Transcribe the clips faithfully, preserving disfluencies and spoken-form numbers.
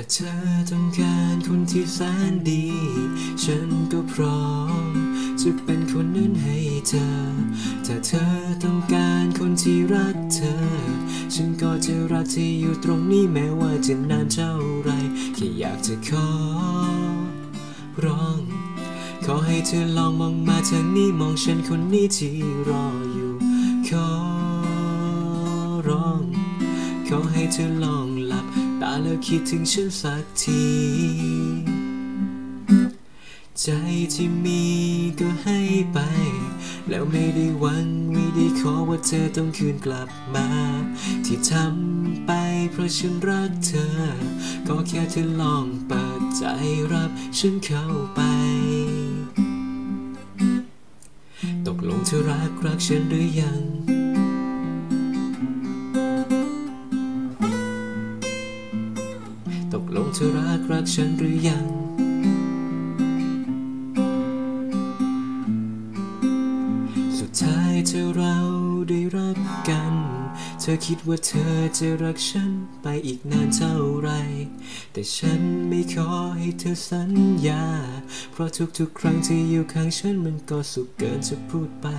เธอต้องการคนที่แสนดีฉันก็พร้อมจะเป็นคนนั้นให้เธอถ้าเธอต้องการคนที่รักเธอฉันก็จะรักเธออยู่ตรงนี้แม้ว่าจะนานเท่าไรแค่อยากจะขอร้องขอให้เธอลองมองมาทางนี้มองฉันคนนี้ที่รออยู่ขอร้องขอให้เธอลองหลับตาแล้วคิดถึงฉันสักทีใจที่มีก็ให้ไปแล้วไม่ได้หวังไม่ได้ขอว่าเธอต้องคืนกลับมาที่ทำไปเพราะฉันรักเธอก็แค่เธอลองเปิดใจรับฉันเข้าไปตกลงเธอรักรักฉันหรือยังตกลงเธอรักรักฉันหรือยังสุดท้ายเธอเราได้รักกันเธอคิดว่าเธอจะรักฉันไปอีกนานเท่าไรแต่ฉันไม่ขอให้เธอสัญญาเพราะทุกๆครั้งที่อยู่ข้างฉันมันก็สุขเกินจะพูดไป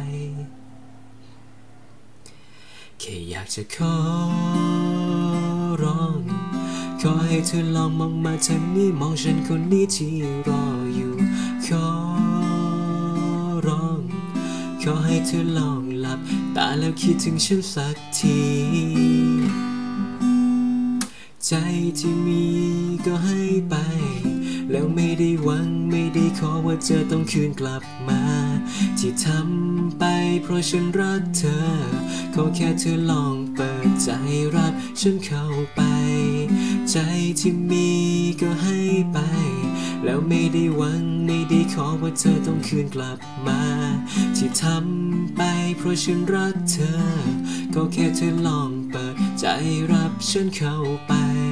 แค่อยากจะขอร้องขอให้เธอลองมองมาทางนี้มองฉันคนนี้ที่รออยู่ขอร้องขอให้เธอลองหลับตาแล้วคิดถึงฉันสักทีใจที่มีก็ให้ไปแล้วไม่ได้หวังไม่ได้ขอว่าเธอต้องคืนกลับมาที่ทำไปเพราะฉันรักเธอขอแค่เธอลองเปิดใจรับฉันเข้าไปใจที่มีก็ให้ไปแล้วไม่ได้หวังไม่ได้ขอว่าเธอต้องคืนกลับมาที่ทำไปเพราะฉันรักเธอก็แค่เธอลองเปิดใจรับฉันเข้าไป